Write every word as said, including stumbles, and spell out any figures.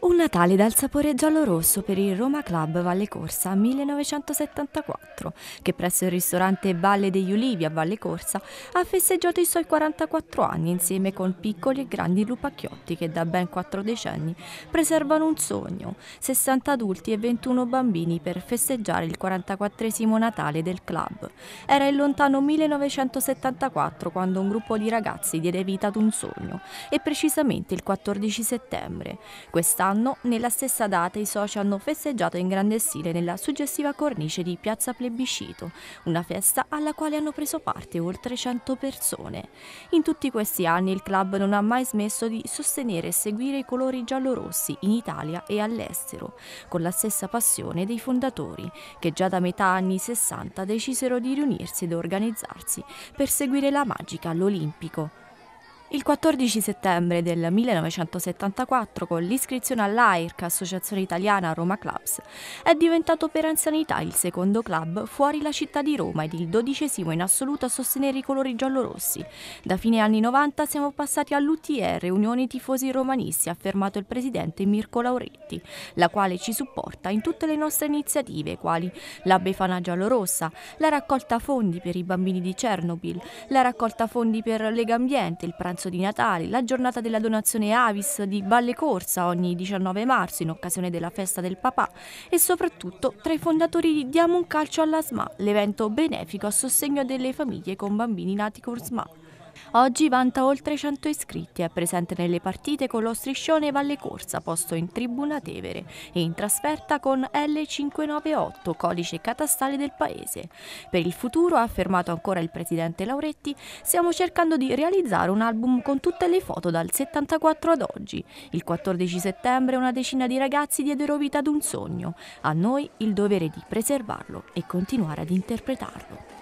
Un Natale dal sapore giallo-rosso per il Roma Club Valle Corsa millenovecentosettantaquattro, che presso il ristorante Valle degli Ulivi a Valle Corsa ha festeggiato i suoi quarantaquattro anni insieme con piccoli e grandi lupacchiotti che da ben quattro decenni preservano un sogno, sessanta adulti e ventuno bambini per festeggiare il quarantaquattresimo Natale del club. Era il lontano millenovecentosettantaquattro quando un gruppo di ragazzi diede vita ad un sogno, e precisamente il quattordici settembre. Quest'anno, nella stessa data, i soci hanno festeggiato in grande stile nella suggestiva cornice di Piazza Plebiscito, una festa alla quale hanno preso parte oltre cento persone. In tutti questi anni il club non ha mai smesso di sostenere e seguire i colori giallorossi in Italia e all'estero, con la stessa passione dei fondatori, che già da metà anni sessanta decisero di riunirsi ed organizzarsi per seguire la magica all'Olimpico. Il quattordici settembre del millenovecentosettantaquattro, con l'iscrizione all'A I R C, Associazione Italiana Roma Clubs, è diventato per anzianità il secondo club fuori la città di Roma ed il dodicesimo in assoluto a sostenere i colori giallorossi. Da fine anni novanta siamo passati all'U T R, Unione Tifosi Romanisti, ha affermato il presidente Mirko Lauretti, la quale ci supporta in tutte le nostre iniziative, quali la Befana giallorossa, la raccolta fondi per i bambini di Chernobyl, la raccolta fondi per Legambiente, il pranzo di Natale, la giornata della donazione Avis di Valle Corsa ogni diciannove marzo in occasione della festa del papà, e soprattutto tra i fondatori di Diamo un calcio alla S M A, l'evento benefico a sostegno delle famiglie con bambini nati con S M A. Oggi vanta oltre cento iscritti, è presente nelle partite con lo striscione Valle Corsa posto in Tribuna Tevere e in trasferta con L cinquecentonovantaotto, codice catastale del paese. Per il futuro, ha affermato ancora il presidente Lauretti, stiamo cercando di realizzare un album con tutte le foto dal settantaquattro ad oggi. Il quattordici settembre una decina di ragazzi diedero vita ad un sogno, a noi il dovere di preservarlo e continuare ad interpretarlo.